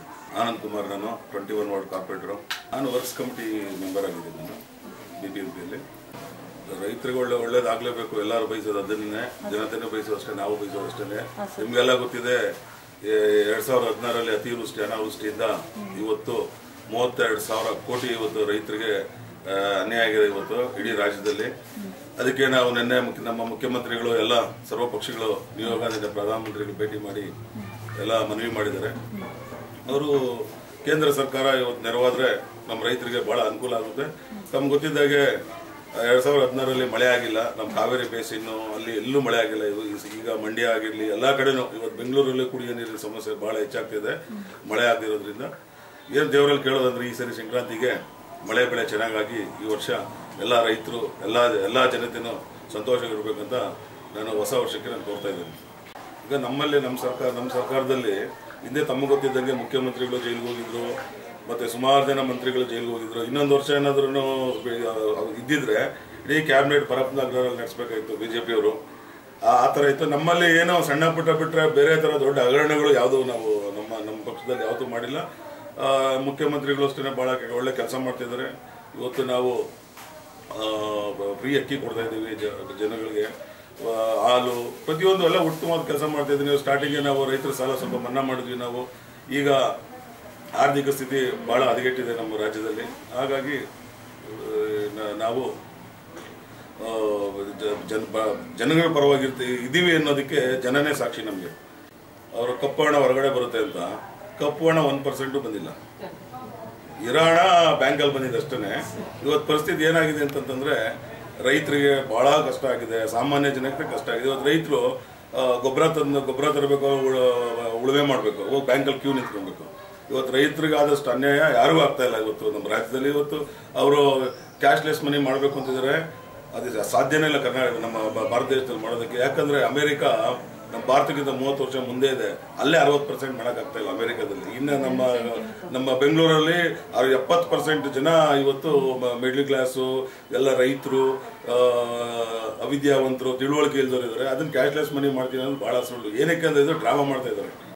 Anand Kumar, ನಾನು 21 ward corporator. ನಾನು works committee member ಆಗಿದ್ದೀನಿ. ನಾನು BBMP ಅಲ್ಲಿ ರೈತರಿಗೆ ಒಳ್ಳೇದಾಗಲೇಬೇಕು. ಎಲ್ಲರೂ ಬಯಸೋದು ಅದನ್ನೇ, ಜನತೆನೇ ಬಯಸೋದು ಅಷ್ಟೇ, ನಾವು ಬಯಸೋದು ಅಷ್ಟೇ. ನಿಮಗೆಲ್ಲ ಗೊತ್ತಿದೆ 2016ರಲ್ಲಿ ಅತಿವೃಷ್ಟಿ ಅನಾವೃಷ್ಟಿಯಿಂದ ಇವತ್ತು 32,000 ಕೋಟಿ ಇವತ್ತು ರೈತರಿಗೆ ಅನ್ಯಾಯ ಆಗಿದೆ ಇವತ್ತು ಇಡೀ ರಾಜ್ಯದಲ್ಲಿ. ಅದಕ್ಕೆ ನಾವು ನಿನ್ನೆ ನಮ್ಮ ಮುಖ್ಯಮಂತ್ರಿಗಳು ಎಲ್ಲ ಸರ್ವಪಕ್ಷಗಳು ನಿಯೋಗದಿಂದ ಪ್ರಧಾನಮಂತ್ರಿಗಳು ಭೇಟಿ ಮಾಡಿ ಎಲ್ಲ ಮನವಿ ಮಾಡಿದ್ದಾರೆ. ಅವರು ಕೇಂದ್ರ ಸರ್ಕಾರ ಇವತ್ತು ನೆರವಾದರೆ ನಮ್ಮ ರೈತರಿಗೆ ಭಾಳ ಅನುಕೂಲ ಆಗುತ್ತೆ. ತಮ್ಗೆ ಗೊತ್ತಿದ್ದಾಗೆ 2016ರಲ್ಲಿ ಮಳೆ ಆಗಿಲ್ಲ, ನಮ್ಮ ಕಾವೇರಿ ಬೇಸಿನ್ನು ಅಲ್ಲಿ ಎಲ್ಲೂ ಮಳೆ ಆಗಿಲ್ಲ. ಈಗ ಮಂಡ್ಯ ಆಗಿರಲಿ ಎಲ್ಲ ಕಡೆನೂ ಇವತ್ತು ಬೆಂಗಳೂರಲ್ಲಿ ಕುಡಿಯೋ ನೀರಿನ ಸಮಸ್ಯೆ ಭಾಳ ಹೆಚ್ಚಾಗ್ತಿದೆ ಮಳೆ ಆಗದಿರೋದ್ರಿಂದ. ಏನು ದೇವರಲ್ಲಿ ಕೇಳೋದಂದ್ರೆ ಈ ಸರಿ ಸಂಕ್ರಾಂತಿಗೆ ಮಳೆ ಬೆಳೆ ಚೆನ್ನಾಗಾಗಿ ಈ ವರ್ಷ ಎಲ್ಲ ರೈತರು ಎಲ್ಲ ಜನತೆನೂ ಸಂತೋಷವಾಗಿರ್ಬೇಕಂತ ನಾನು ಹೊಸ ವರ್ಷಕ್ಕೆ ನಾನು ಕೋರ್ತಾ ಇದ್ದೀನಿ. ಈಗ ನಮ್ಮಲ್ಲಿ ನಮ್ಮ ಸರ್ಕಾರದಲ್ಲಿ ಹಿಂದೆ ತಮಗೆ ಗೊತ್ತಿದ್ದಂಗೆ ಮುಖ್ಯಮಂತ್ರಿಗಳು ಜೈಲಿಗೆ ಹೋಗಿದ್ರು, ಮತ್ತು ಸುಮಾರು ಜನ ಮಂತ್ರಿಗಳು ಜೈಲಿಗೆ ಹೋಗಿದ್ರು. ಇನ್ನೊಂದು ವರ್ಷ ಏನಾದ್ರೂ ಇದ್ದಿದ್ರೆ ಇಡೀ ಕ್ಯಾಬಿನೆಟ್ ಪರಪ್ಪನಗರದಲ್ಲಿ ನಡೆಸಬೇಕಾಗಿತ್ತು BJP ಅವರು. ಆ ಥರ ಇತ್ತು. ನಮ್ಮಲ್ಲಿ ಏನೋ ಸಣ್ಣ ಪುಟ್ಟ ಬಿಟ್ಟರೆ ಬೇರೆ ಥರ ದೊಡ್ಡ ಹಗರಣಗಳು ಯಾವುದೂ ನಾವು ನಮ್ಮ ಪಕ್ಷದಲ್ಲಿ ಯಾವತ್ತೂ ಮಾಡಿಲ್ಲ. ಮುಖ್ಯಮಂತ್ರಿಗಳು ಅಷ್ಟೇ ಭಾಳ ಒಳ್ಳೆ ಕೆಲಸ ಮಾಡ್ತಿದ್ದಾರೆ. ಇವತ್ತು ನಾವು ಫ್ರೀ ಅಕ್ಕಿ ಕೊಡ್ತಾ ಇದ್ದೀವಿ ಜನಗಳಿಗೆ, ಹಾಲು ಪ್ರತಿಯೊಂದು ಎಲ್ಲ ಉತ್ತಮವಾದ ಕೆಲಸ ಮಾಡ್ತಾಯಿದ್ವಿ. ನೀವು ಸ್ಟಾರ್ಟಿಂಗ್ಗೆ ನಾವು ರೈತರ ಸಾಲ ಸ್ವಲ್ಪ ಮನ್ನಾ ಮಾಡಿದ್ವಿ. ನಾವು ಈಗ ಆರ್ಥಿಕ ಸ್ಥಿತಿ ಭಾಳ ಹದಗೆಟ್ಟಿದೆ ನಮ್ಮ ರಾಜ್ಯದಲ್ಲಿ. ಹಾಗಾಗಿ ನಾವು ಜನಗಳ ಪರವಾಗಿ ಇದ್ದೀವಿ ಅನ್ನೋದಕ್ಕೆ ಜನನೇ ಸಾಕ್ಷಿ. ನಮಗೆ ಅವರು ಕಪ್ಪು ಹಣ ಹೊರಗಡೆ ಬರುತ್ತೆ ಅಂತ, ಕಪ್ಪು ಹಣ 1% ಬಂದಿಲ್ಲ. ಇರೋ ಹಣ ಬ್ಯಾಂಕಲ್ಲಿ ಬಂದಿದೆ ಅಷ್ಟೇ. ಇವತ್ತು ಪರಿಸ್ಥಿತಿ ಏನಾಗಿದೆ ಅಂತಂತಂದರೆ ರೈತರಿಗೆ ಭಾಳ ಕಷ್ಟ ಆಗಿದೆ, ಸಾಮಾನ್ಯ ಜನಕ್ಕೆ ಕಷ್ಟ ಆಗಿದೆ. ಇವತ್ತು ರೈತರು ಗೊಬ್ಬರ ತರಬೇಕು, ಉಳುಮೆ ಮಾಡಬೇಕು, ಹೋಗಿ ಬ್ಯಾಂಕಲ್ಲಿ ಕ್ಯೂ ನಿಂತ್ಕೊಬೇಕು. ಇವತ್ತು ರೈತರಿಗೆ ಆದಷ್ಟು ಅನ್ಯಾಯ ಯಾರಿಗೂ ಆಗ್ತಾ ಇಲ್ಲ. ಇವತ್ತು ನಮ್ಮ ರಾಜ್ಯದಲ್ಲಿ ಇವತ್ತು ಅವರು ಕ್ಯಾಶ್ಲೆಸ್ ಮನಿ ಮಾಡಬೇಕು ಅಂತಿದ್ದಾರೆ. ಅದು ಸಾಧ್ಯನೇ ಇಲ್ಲ ನಮ್ಮ ಭಾರತ ದೇಶದಲ್ಲಿ ಮಾಡೋದಕ್ಕೆ. ಯಾಕಂದರೆ ಅಮೇರಿಕಾ ನಮ್ಮ ಭಾರತಕ್ಕಿಂತ 30 ವರ್ಷ ಮುಂದೆ ಇದೆ. ಅಲ್ಲೇ 60% ಮಾಡೋಕ್ಕಾಗ್ತಾ ಇಲ್ಲ ಅಮೇರಿಕಾದಲ್ಲಿ. ಇನ್ನು ನಮ್ಮ ಬೆಂಗಳೂರಲ್ಲಿ 70% ಜನ ಇವತ್ತು ಮಿಡ್ಲ್ ಕ್ಲಾಸು, ಎಲ್ಲ ರೈತರು, ಅವಿದ್ಯಾವಂತರು, ತಿಳುವಳಿಕೆ ಇಲ್ದವರು ಇದ್ದಾರೆ. ಅದನ್ನು ಕ್ಯಾಶ್ಲೆಸ್ ಮನಿ ಮಾಡ್ತೀನಿ ಅನ್ನೋದು ಭಾಳ ಸುಳ್ಳು. ಏನಕ್ಕೆ ಅಂದರೆ ಇದು ಡ್ರಾಮಾ ಮಾಡ್ತಾ ಇದ್ದಾರೆ.